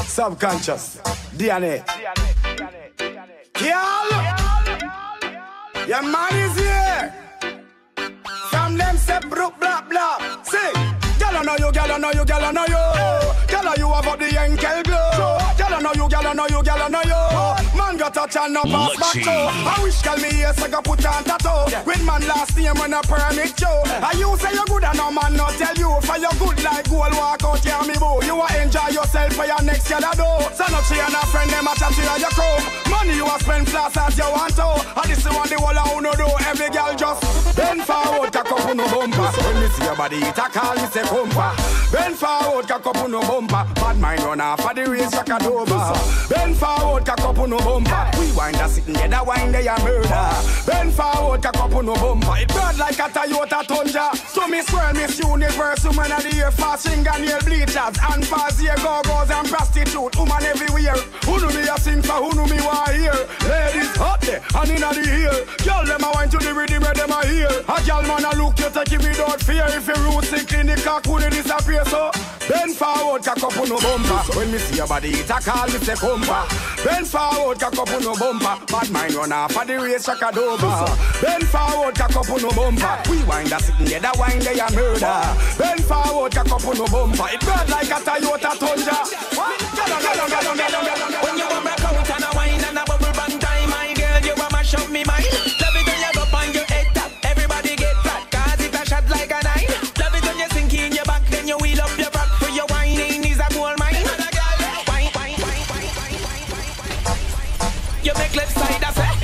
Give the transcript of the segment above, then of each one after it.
Subconscious, DNA. Girl, your man is here. From them say brook blah blah. Say, girl I know you, girl I know you, girl I know you. Girl you have up the ankle glow. Girl I know you, girl I know you, girl I know you. Man got touch and no pass back to. I wish girl me yes I got put on tattoo. With man last name when I permit you. I you say you good and no man not tell you. For your good like gold walk out here me boo. You will enjoy yourself for your next year do. So not she and a friend them a chat to your crew. Money you a spend fast as you want to. And this is what the whole of uno do. Every girl just bend forward, cock up on no bumper. When me see your body it a call me say compa. Bend forward, cock up on no bumper. Bad mind run off for the race track a dover. Bend forward, cock up on no bumper. We wind a sitting there, that wine they a murder. Bend forward, cock up on no bumper. It burn like a Toyota Tundra. So Miss World, Miss Universe, woman of the year, fast fingernail bleachers, and fast ear go-go's and prostitute, woman everywhere. Who know me a sing for, who know me want hear? Ladies hot there, and inna the ear. Girl them a wine to the rhythm where them a hear. A girl man a look you take it without fear. If you root sick in the cock, would it disappear? So bend forward, cock up on no bumper. When me see your body, it a call me say compa. Bend forward, cock up on no bumper. Bad mind run off for the race track a dover. Bend forward, cock up on no bumper. We wind a sitting there, that wine they a murder. Bend forward, cock up on no bumper. It burn like a Toyota Tundra. When you a break out and a wine and a bubble band time, my girl, you a mash up me mind. Love it when you go on your head top, everybody get flat, cause it a shot like a nine. Love it when you sink in your back, then you wheel up your back. For your whining is a gold mine. Wine, wine, wine, wine, wine, wine, wine. You make left side, that's it.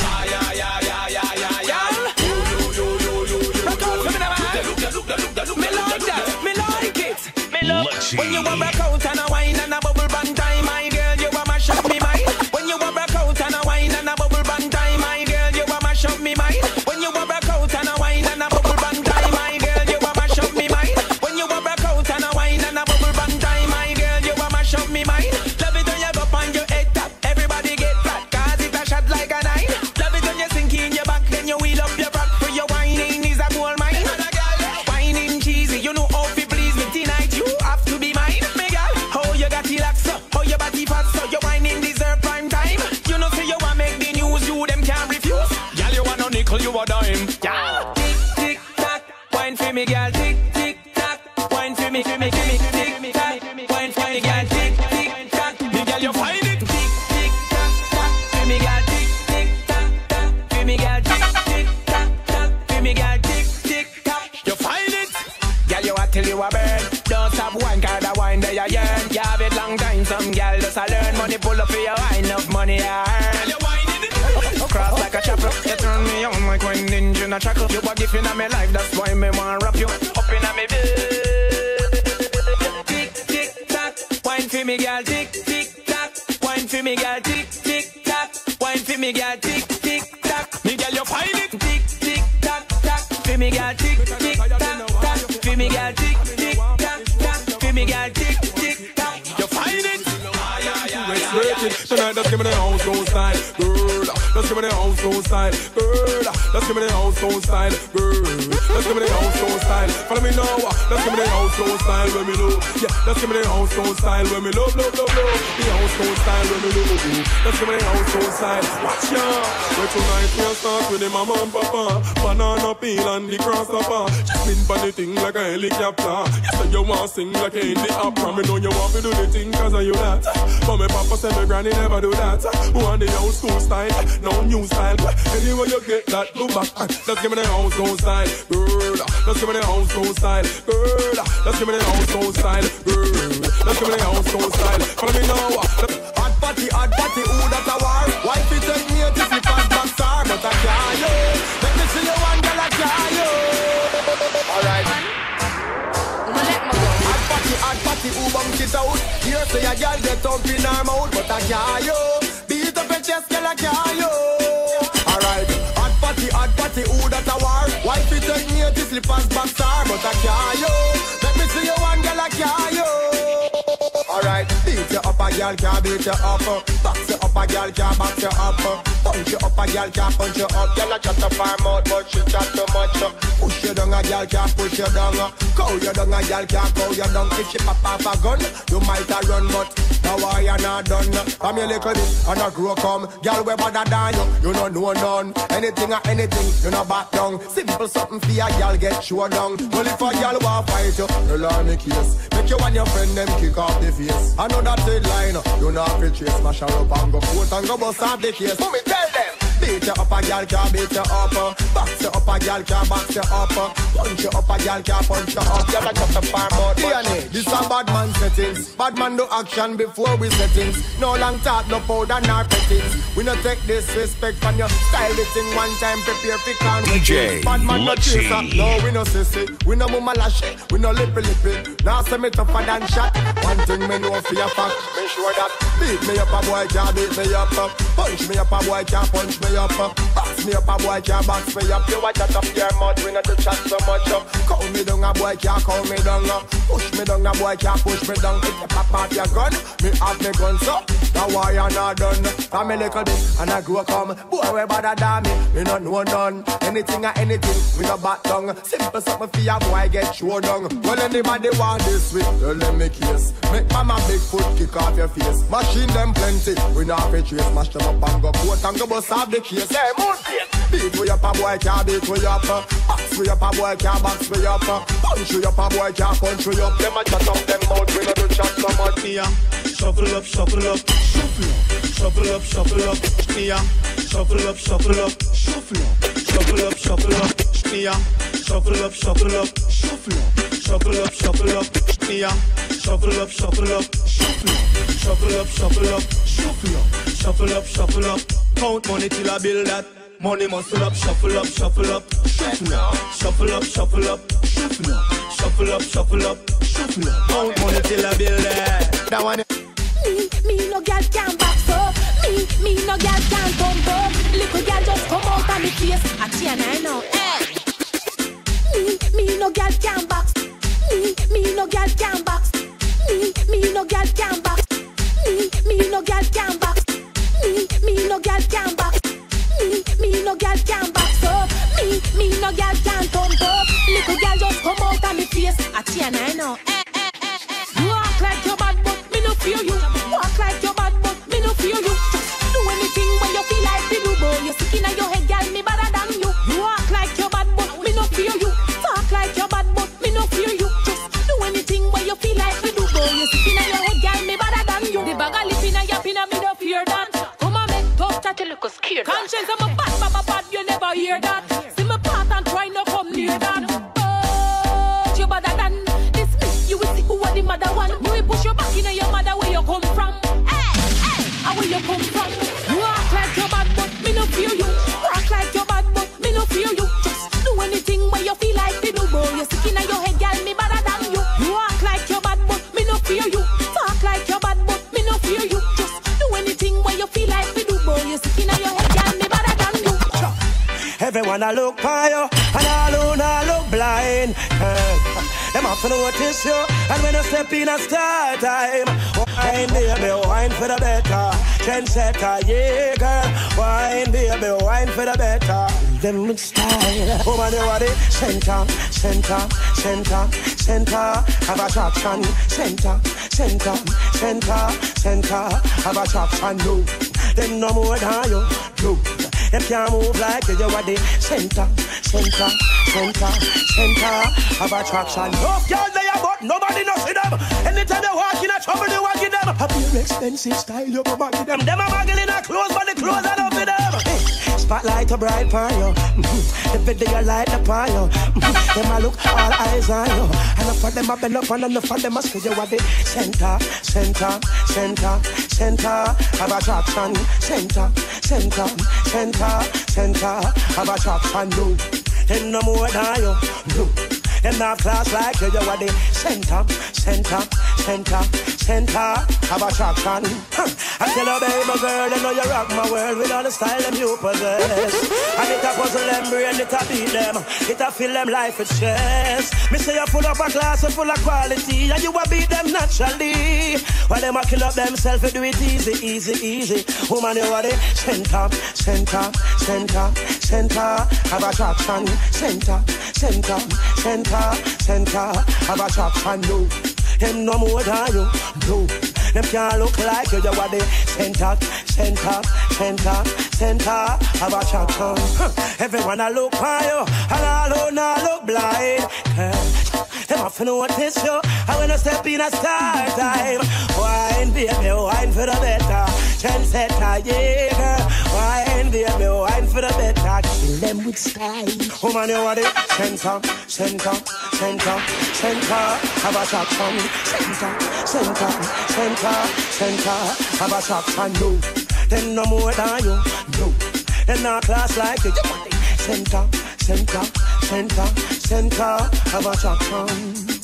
Lexy. When you a break out and a wine and a bubble band time, my girl, you a mash up me mind. When you a break out and a wine and a bubble band time, my girl, you a mash up me mind. When you a break out and a wine and a bubble band time, my girl, you a mash up me mind. When you a break out and a wine and a bubble band time, my girl, you a mash up me mind. Love it when you go on your head top, everybody get flat, cause it a shot like a nine. Love it when you sink in your back, then you wheel up your back. For your whining is a gold mine. Whining cheesy, you know how to please me tonight. You have to be mine, me girl. How you got relaxed up, how your body fat so your whining deserve prime time. You know say you want make the news, you them can't refuse. Girl you want no nickel, you a dime. Yeah. Tick tick tock, wine for me girl. Tick tick tock, wine for me, for me, for me. Tick tock, wine for me girl. Tick tick tock, me girl you find it. Tick tick tock, tock for me girl. Tick tick tock, tock for me girl. Tick tick tock, tock for me girl. Tick tick tock, you find it. Girl you a till you a burn. Don't stop wine, cause the wine they a yearn. You have it long time, some girl just a learn. Money pull up for your wine, enough money I earn. Girl you whining it. Cross like a chopper, you turn me on like when ninja in a chuckle. You a gift in my life, that's why me want wrap you up in a me bed. Tick tick tock, wine for me girl. Tick tick tock, wine for me girl. Tick tick tock, wine for me girl. Tick tick tock, me girl you find it. Tick tick tock, tock for me girl. Tick tick tock, tock for me girl. Tick tick tock, tock for me girl. Tick tick tock, you find it. Tonight, let's give me the house phone style, girl. Let's give me the house phone style, girl. Let's give me the house phone style, girl. Let's give me the house phone style. Follow me now. Let's give me the house phone style when me know. Yeah, let's give me the house phone style when me love. The house phone style when me love. Let's give me the house phone style. Watch ya. Where tonight we'll start with the mama and papa. Banana peel and the grasshopper. Just spin for the thing like a helicopter. You say you want sing like in the opera. Me know you want to do the thing cause of you that. But me papa said me granny never do that. Want the old school style, no new style. Anyway you get that, go back. Let's give me the house phone style, girl. Let's give me the house phone style, girl. Let's give me the house phone style, girl. Let's give me the house phone style. Follow me now. Hot party, who that a war? Wife it take me to flip and back star, but I can't you. Let me see you one girl I can't you. Alright. Hot party, who bump it out? Here say a girl get up in her mouth, but I can't you. Beat up your chest, girl I can't you. Alright. Hot party, who that a war? Wife it take me to slip and back star, but I can't you. Let me see you one girl I can't you. Alright, beat you up, a girl can't beat you up. Box you up, a girl can't box you up. Punch you up, a girl can't punch you up. Girl a chat up her mouth, but she chat too much. Push you down, a girl can't push you down. Cow you down, a girl can't cow you down. If she pop off a gun, you might a run, but Now why you not done? I'm your little bit and I grow come. Girl, we better than you. You don't know none. Anything or anything, you not back down. Simple something for your girl get show down. Well, if a girl want fight you, you learn the case. Make you and your friend them kick off the face. I know that headline, you not have to chase. Mash her up and go court and go bust off the case. Let me tell them. Beat you up, a girl can't beat you up. Box you up, a girl can't box you up. Punch you up, a girl can't punch you up. You're not just a farm out. DNA, this a bad man settings. Bad man do action before we settings. No long talk, no powder, nor pettings. We no take disrespect from your style. This thing one time, prepare for can DJ bad man no chaser. No, we no sissy. We no mama lashy. We no lippy. Now say me tougher than shot. One thing me know for your fact. Make sure that beat me up, a boy can't beat me up. Punch me up, a boy can't punch me up. Box me up, a boy can't box me up. You watch out of your mouth, we not to chat so much up. Call me down, a boy can't call me down. Push me down, a boy can't push me down. If you pop out your gun, me have me gun so. Now why you not done? I'm a little bit and I grow come. Boy, we better than me, we not know none. Anything or anything, we no back down. Simple something for your boy get show down. Well, anybody want this with, you let me kiss. Make mama big foot kick off your face. Machine them plenty, we not have to trace. Mash them up and go court and go bust off the case. Hey, moon beat we up, a boy can't beat we up. Box we up, a boy can't box we up. Punch we up, a boy can't punch we up. Them a chat up them mouth, we not do chat so much. Yeah, shuffle up, shuffle up, shuffle up, shuffle up, shuffle up. Yeah, shuffle up, shuffle up, shuffle up, shuffle up, shuffle up. Yeah, shuffle up, shuffle up, shuffle up, shuffle up, shuffle up. Yeah, shuffle up, shuffle up, shuffle up, shuffle up, shuffle up, shuffle up, shuffle up, shuffle up. Count money till I build that. Money muscle up, shuffle up, shuffle up, shuffle up, shuffle up, shuffle up, shuffle up, shuffle up, shuffle up, shuffle up. Count money till I build that. That one. Me no girl can box up. Me no girl can pump up. Little girl just come out of me face. I tell you now, hey. Me no girl can box. Me no girl can box. Me no girl can box. Me no girl can box. Me no girl can box. Me no girl can box up. Me no girl can pump up. Little girl just come out of me face. I tell you now, you walk like your bad, but me no fear you. Walk like your bad, but me no fear you. Do anything when you feel like you do, boy. You sick in your head, girl, me better than you. You walk like your bad, but me no fear you. Talk like your bad, but me no fear you. Just do anything when you feel like you do, boy. You sick in your head, girl, me better than you. The bag of lip in your pinna, me no fear that. Come on, make talk that you look scared. Conscience, I'm a bad, you never hear that. See me part and try no come near that. Oh, you better than this me. You will see who are the mother one. You will push your back in your mother where you come from. Hey, and where you come from. You walk like your bad, but me no fear you. Walk like your bad, but me no fear you. Just do anything where you feel like you do, boy. You sick in your head, girl, me better than you. You walk like your bad, but me no fear you. Talk like your bad, but me no fear you. Just do anything where you feel like you do, boy. You sick in your head, girl, me better than you. Everyone I look for you, and all I look blind. Them have to notice you, and when you step in a start time, wine baby, wine for the better. Trendsetter, yeah girl, wine baby, wine for the better. Them with style, woman you are the center, center, center, center of attraction. Center, center, center, center of attraction. No, them no more than you. No. Them can't move like you are the center, center, center, center of attraction. No girl they are, but nobody knows them. Anytime they walk in a trouble, they walk in them. A pure expensive style, you go back in them. Them a bagel in a clothes, but the clothes are not for them. Hey, spotlight a bright fire. The video light the fire. Them a look all eyes on you. Enough of them a bend up and enough of them a say you are the center, center, center, center of attraction. Center, center, center, center of attraction. No, them no more than you. No, them not class like you. You are the center, center, center, center of attraction. I tell you, baby girl, you know you rock my world with all the style them you possess. And it a puzzle them brain, it a beat them, it a fill them life with stress. Me say you full up a class and full of quality, and you a beat them naturally. While them a kill up themselves, you do it easy, easy, easy. Woman, you are the center, center, center, center of attraction. Center, center, center, center of attraction. No, them no more than you. No, Them can't look like you are the center of attraction. Everyone I look for you, and all I look blind. Them have to notice you, and when I step in a star time. Wine, baby, wine for the better. Trendsetter, yeah, girl. Wine, baby, wine for the better. Kill them with style. Woman, you are the center of attraction. Center of attraction. You, them no more than you. You, them not class like you. You are the center of attraction.